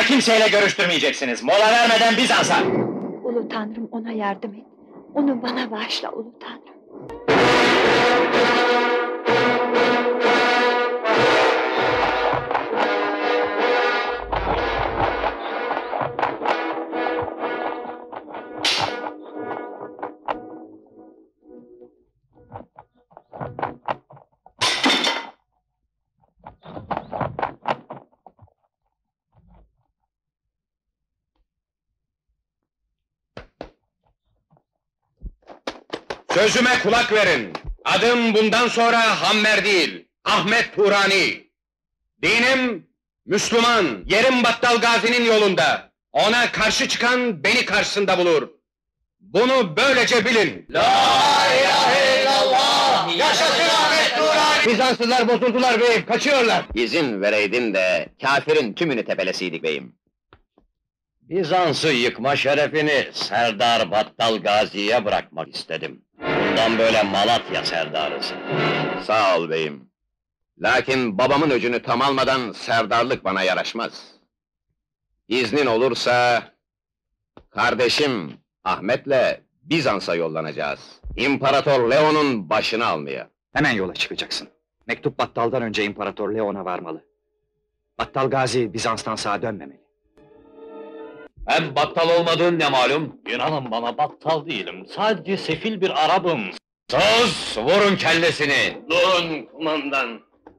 Kimseyle görüştürmeyeceksiniz. Mola vermeden Bizans'a! Ulu Tanrım, ona yardım et. Onu bana bağışla Ulu Tanrım. Sözüme kulak verin! Adım bundan sonra Hammer değil, Ahmet Turani! Dinim, Müslüman, yerim Battal Gazi'nin yolunda! Ona karşı çıkan, beni karşısında bulur! Bunu böylece bilin! La ilahe illallah! Yaşasın Ahmet Turani! Bizanslılar bozuldular beyim, kaçıyorlar! İzin vereydin de, kafirin tümünü tepelesiydik beyim. Bizans'ı yıkma şerefini Serdar Battal Gazi'ye bırakmak istedim. Bundan böyle Malatya serdarısın. Sağ ol beyim. Lakin babamın öcünü tam almadan serdarlık bana yaraşmaz. İznin olursa, kardeşim Ahmet'le Bizans'a yollanacağız. İmparator Leon'un başını almaya. Hemen yola çıkacaksın. Mektup Battal'dan önce İmparator Leon'a varmalı. Battal Gazi Bizans'tan sağa dönmemeli. Hem battal olmadığın ne malum? İnanın bana battal değilim, sadece sefil bir Arap'ım. Sus! Vurun kellesini! Durun kumandan!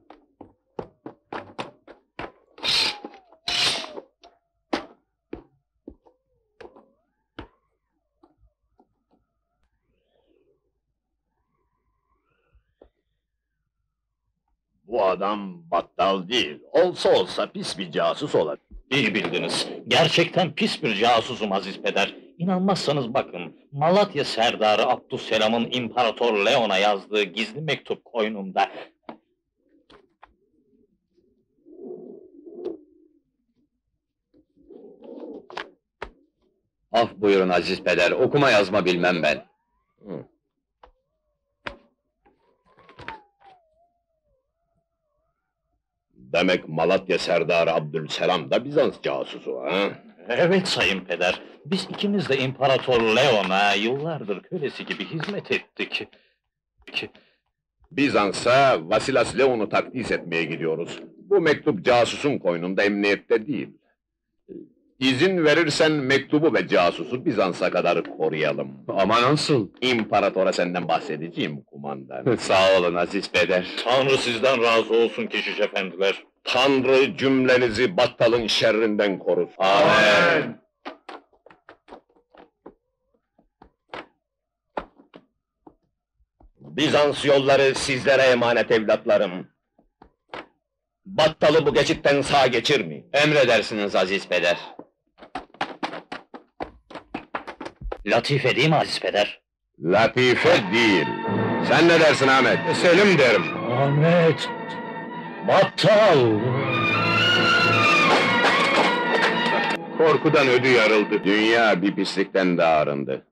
Bu adam battal değil, olsa olsa pis bir casus olur. İyi bildiniz, gerçekten pis bir casusum aziz peder. İnanmazsanız bakın, Malatya Serdarı Abdüsselam'ın İmparator Leon'a yazdığı gizli mektup koynumda. Af buyurun aziz peder, okuma yazma bilmem ben. Demek Malatya Serdarı Abdülselam da Bizans casusu ha? Evet sayın peder, biz ikimiz de İmparator Leon'a yıllardır kölesi gibi hizmet ettik. Bizans'a Vasilas Leon'u takdis etmeye gidiyoruz. Bu mektup casusun koynunda, emniyette değil. İzin verirsen mektubu ve casusu Bizans'a kadar koruyalım. Ama nasıl? İmparatora senden bahsedeceğim kumandan. Sağ olun aziz peder. Tanrı sizden razı olsun keşiş efendiler. Tanrı cümlenizi battalın şerrinden korusun. Amin! Bizans yolları sizlere emanet evlatlarım. Battalı bu geçitten sağ geçirmeyin. Emredersiniz aziz peder. Latife değil mi aziz peder? Latife değil. Sen ne dersin Ahmet? Selim derim. Ahmet! Battal! Korkudan ödü yarıldı. Dünya bir pislikten daha arındı.